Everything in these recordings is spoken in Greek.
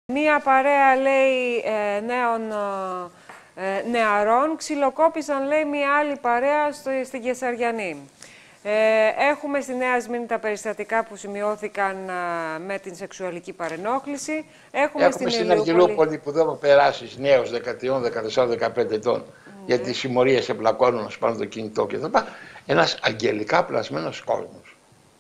Μία παρέα, λέει, νεαρών ξυλοκόπησαν, λέει, μία άλλη παρέα στην Κεσαριανή. Έχουμε στη Νέα Σμύρνη τα περιστατικά που σημειώθηκαν με την σεξουαλική παρενόχληση. Έχουμε στην Αργυλούπολη που δεν θα περάσει νέος 13, 14, 15 ετών, γιατί οι συμμορίες εμπλακώνουν να σπάνε το κινητό κτλ. Ένας αγγελικά πλασμένος κόσμος.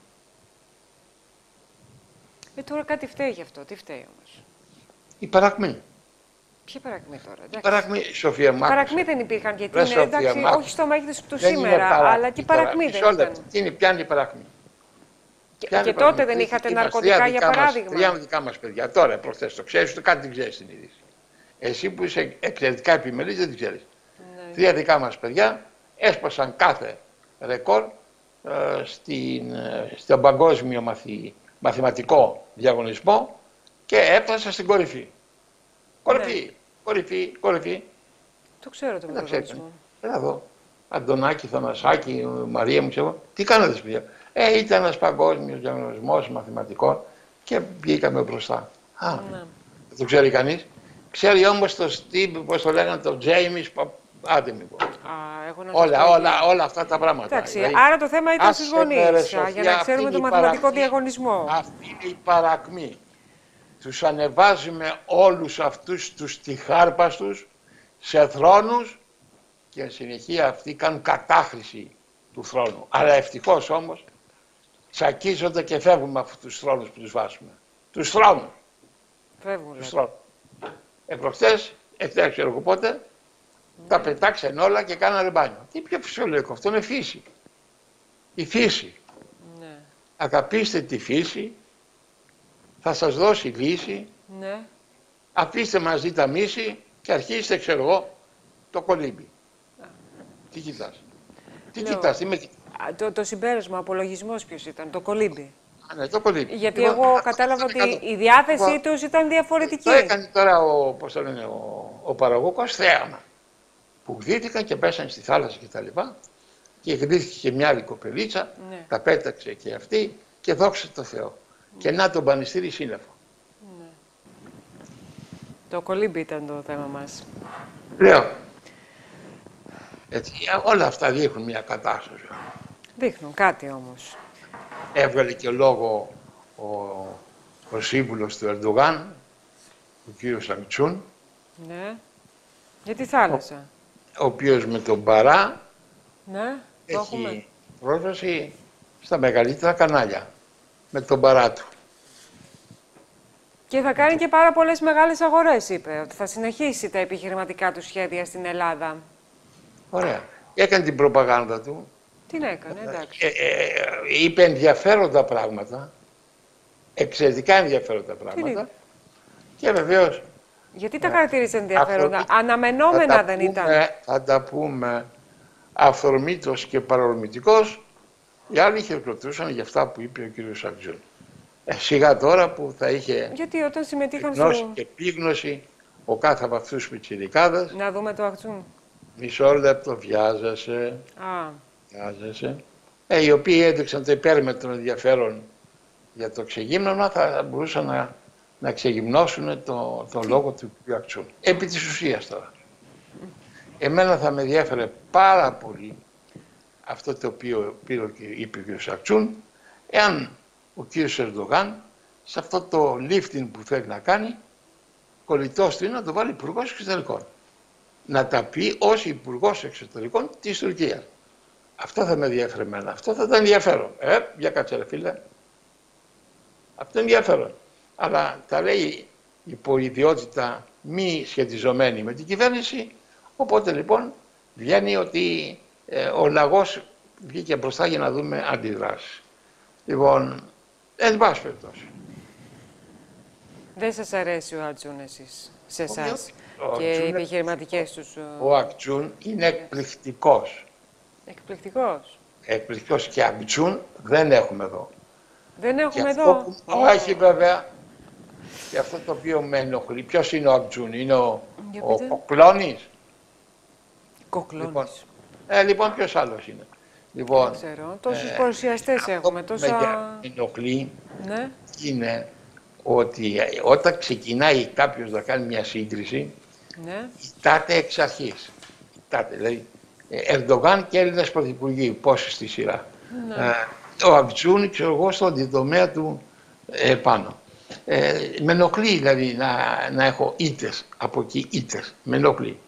Τώρα κάτι φταίει γι' αυτό. Τι φταίει όμως? Η παρακμή. Ποια παρακμή τώρα? Η παρακμή, Σοφία μου. Παρακμή δεν υπήρχαν, γιατί είναι, εντάξει, όχι στο μέγεθος του σήμερα, αλλά και η παρακμή δεν ήταν. Πιάνει η παρακμή. Και τότε δεν είχατε ναρκωτικά, για παράδειγμα? Τρία δικά μας παιδιά, τώρα προχθές το ξέρεις, το κάτι δεν ξέρεις την είδηση. Εσύ που είσαι εξαιρετικά επιμελής δεν την ξέρεις. Ναι. Τρία δικά μας παιδιά έσπασαν κάθε ρεκόρ στον παγκόσμιο μαθηματικό διαγωνισμό και έφτασαν στην κορυφή. Κορυφή, ναι. κορυφή. Το ξέρω το διαγωνισμό. Έλα εδώ. Αντωνάκη, Θανασάκη, Μαρία μου, ξέρω. Τι κάνατε, παιδιά? Ήταν ένας παγκόσμιος διαγωνισμός μαθηματικών και βγήκαμε μπροστά. Ναι. Δεν το ξέρει κανείς. Ξέρει όμως το Steve, πώς το λέγανε, το James, άντε μη πω. Όλα αυτά τα πράγματα. Εντάξει, δηλαδή, άρα το θέμα ήταν στους γονείς, για να ξέρουμε το μαθηματικό διαγωνισμό. Αυτή είναι η παρακμή. Τους ανεβάζουμε όλους αυτούς τους τυχάρπαστους σε θρόνους και εν συνεχεία αυτοί κάνουν κατάχρηση του θρόνου. Αλλά ευτυχώς όμως τσακίζονται και φεύγουν με αυτούς τους θρόνους που τους βάζουμε. Τους θρόνους. Φεύγουν. Προχτές, δεν ξέρω πότε, τα πετάξαν όλα και κάνανε μπάνιο. Τι πιο φυσιολογικό, αυτό είναι φύση. Η φύση. Ναι. Αγαπήστε τη φύση, θα σας δώσει λύση. Ναι. Αφήστε μαζί τα μίση και αρχίστε, ξέρω εγώ, το κολύμπι. Τι κοιτάς? Τι κοιτάς? Το συμπέρασμα, ο απολογισμός ποιος ήταν? Το κολύμπι. Ναι, το κολύμπι. Γιατί εγώ κατάλαβα ότι η διάθεσή τους ήταν διαφορετική. Το έκανε τώρα ο παραγωγός θέαμα. Που γδύθηκαν και πέσανε στη θάλασσα κτλ. Και γδύθηκε και μια άλλη κοπελίτσα, ναι. Τα πέταξε και αυτή και δόξα τω Θεώ. Ναι. Και να τον πανιστήρι σύννεφο. Ναι. Το κολύμπι ήταν το θέμα μας. Λέω. Έτσι, όλα αυτά δείχνουν μια κατάσταση. Δείχνουν κάτι όμως. Έβγαλε και λόγο ο σύμβουλος του Ερντογάν, ο κύριος Ακτσούν. Ναι. Για τη θάλασσα. Ο οποίος με τον Παρά, ναι, έχει πρόσβαση στα μεγαλύτερα κανάλια. Με τον Παρά του. Και θα κάνει και πάρα πολλές μεγάλες αγορές, είπε. Ότι θα συνεχίσει τα επιχειρηματικά του σχέδια στην Ελλάδα. Ωραία. Έκανε την προπαγάνδα του. Την έκανε, εντάξει. Είπε ενδιαφέροντα πράγματα. Εξαιρετικά ενδιαφέροντα πράγματα. Και βεβαίως. Γιατί τα χαρακτήρισε ενδιαφέροντα? Αναμενόμενα δεν ήταν? Θα τα πούμε αυθορμήτως και παρορμητικός. Οι άλλοι χειροκροτούσαν για αυτά που είπε ο κύριος Ακτζούν. Σιγά τώρα που θα είχε. Γιατί όταν συμμετείχαν γνώση και επίγνωση ο κάθε από αυτούς τους πιτσιρικάδες. Να δούμε το Ακτζούν. Μισό λεπτό, βιάζεσαι. Βιάζεσαι. Οι οποίοι έδειξαν το υπέρμετρο ενδιαφέρον για το ξεγύμνομα θα μπορούσαν να ξεγυμνώσουν το λόγο του κ. Ακτζούν. Επί της ουσίας τώρα. Εμένα θα με ενδιαφέρε πάρα πολύ αυτό το οποίο είπε ο κ. Ακτζούν, εάν ο κ. Ερντογάν σε αυτό το lifting που θέλει να κάνει, κολλητός του είναι να το βάλει υπουργός εξωτερικών. Να τα πει ως υπουργός εξωτερικών της Τουρκίας. Αυτό θα με ενδιαφέρε εμένα. Αυτό θα ήταν ενδιαφέρον. Για κάτσε ρε φίλε. Αυτό είναι ενδιαφέρον. Αλλά τα λέει υπό ιδιότητα μη σχετιζομένη με την κυβέρνηση, οπότε λοιπόν βγαίνει ότι ο λαγός βγήκε μπροστά για να δούμε αντιδράσεις. Λοιπόν, εν πάση περιπτώσει. Δεν σας αρέσει ο Ακτζούν εσείς, σε εσάς και οι επιχειρηματικές τους? Ο Ακτζούν είναι εκπληκτικός. Εκπληκτικός. Εκπληκτικός και Ακτζούν δεν έχουμε εδώ. Δεν έχουμε εδώ. Όχι βέβαια. Και αυτό το οποίο με ενοχλεί. Ποιος είναι ο Ακτζούν? Είναι ο Κοκλώνης? Κοκλώνης. Λοιπόν, ποιος άλλος είναι? Λοιπόν, δεν ξέρω. Τόσους παρουσιαστές έχουμε. Αυτό με ενοχλεί είναι ότι όταν ξεκινάει κάποιος να κάνει μια σύγκριση, ναι, κοιτάται εξ αρχής. Δηλαδή, Ερντογάν και Έλληνας πρωθυπουργοί, πόσοι στη σειρά. ναι. Ο Ακτζούν, ξέρω εγώ, στον αντιτομέα του πάνω. Με ενοχλεί δηλαδή να έχω ήττες, από εκεί ήττες. Με ενοχλεί.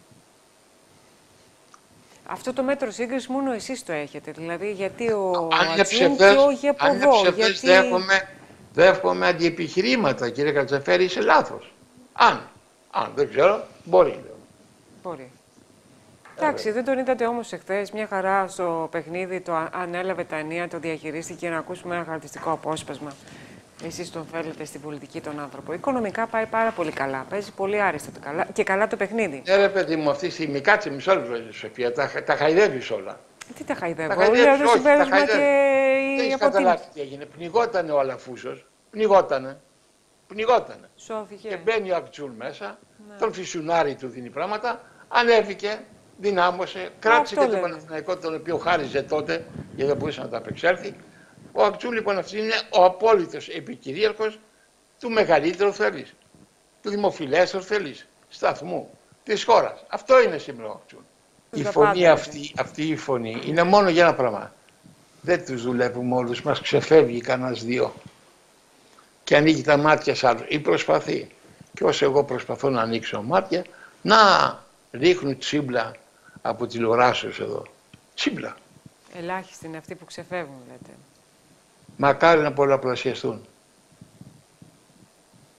Αυτό το μέτρο σύγκριση μόνο εσείς το έχετε, δηλαδή γιατί ο Ατσούν και όχι από εδώ. Γιατί... δέχομαι αντιεπιχειρήματα, κύριε Κατσαφέρη, είσαι λάθος. Αν δεν ξέρω, μπορεί. Μπορεί. Εντάξει, δεν τον είδατε όμως εχθές, μια χαρά στο παιχνίδι, το ανέλαβε τα ενία, το διαχειρίστηκε, να ακούσουμε ένα χαρακτηριστικό απόσπασμα. Εσείς τον θέλετε στην πολιτική τον άνθρωπο. Οικονομικά πάει πάρα πολύ καλά, παίζει πολύ άριστα και καλά το παιχνίδι. Ναι ρε παιδί μου, αυτή τη στιγμή κάτσε μισό λεπτό, Σοφία, τα χαϊδεύεις όλα. Τι τα χαϊδεύω, όλα το συμπέρασμα και δεν έχεις καταλάβει τι έγινε. Πνιγότανε ο Αλαφούσος, πνιγότανε. Σώθηκε. Και μπαίνει ο Ακτζούν μέσα, τον φυσουνάρι του δίνει πράγματα, ανέβηκε, δυνάμωσε, κράτησε και τον Παναθηναϊκό, τον οποίο χάριζε τότε, γιατί δεν μπορούσε να τα απεξέλθει. Ο Ακτζούν λοιπόν αυτή είναι ο απόλυτος επικυρίαρχος του μεγαλύτερου θέλεις, του δημοφιλέστερου θέλεις, σταθμού, της χώρας. Αυτό είναι σήμερα ο Ακτζούν. Η φωνή αυτή η φωνή είναι μόνο για ένα πράγμα. Δεν τους δουλεύουμε όλους, μας ξεφεύγει κανένας δύο. Και ανοίγει τα μάτια σ' άλλους ή προσπαθεί. Και όσο εγώ προσπαθώ να ανοίξω μάτια, να ρίχνουν τσίμπλα από τηλεοράσεις εδώ. Τσίμπλα. Ελάχιστοι είναι αυτοί που ξεφεύγουν, λέτε. Μακάρι να πολλαπλασιαστούν.